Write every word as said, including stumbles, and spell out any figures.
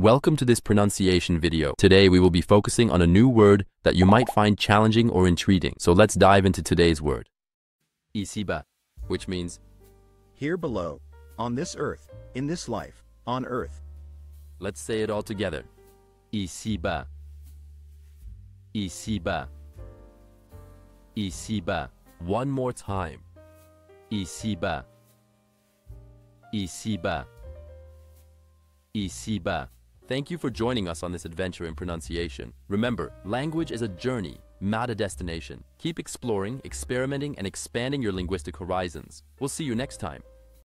Welcome to this pronunciation video. Today we will be focusing on a new word that you might find challenging or intriguing. So let's dive into today's word. Ici-bas, which means here below, on this earth, in this life, on earth. Let's say it all together. Ici-bas. Ici-bas. Ici-bas. One more time. Ici-bas. Ici-bas. Ici-bas. Thank you for joining us on this adventure in pronunciation. Remember, language is a journey, not a destination. Keep exploring, experimenting, and expanding your linguistic horizons. We'll see you next time.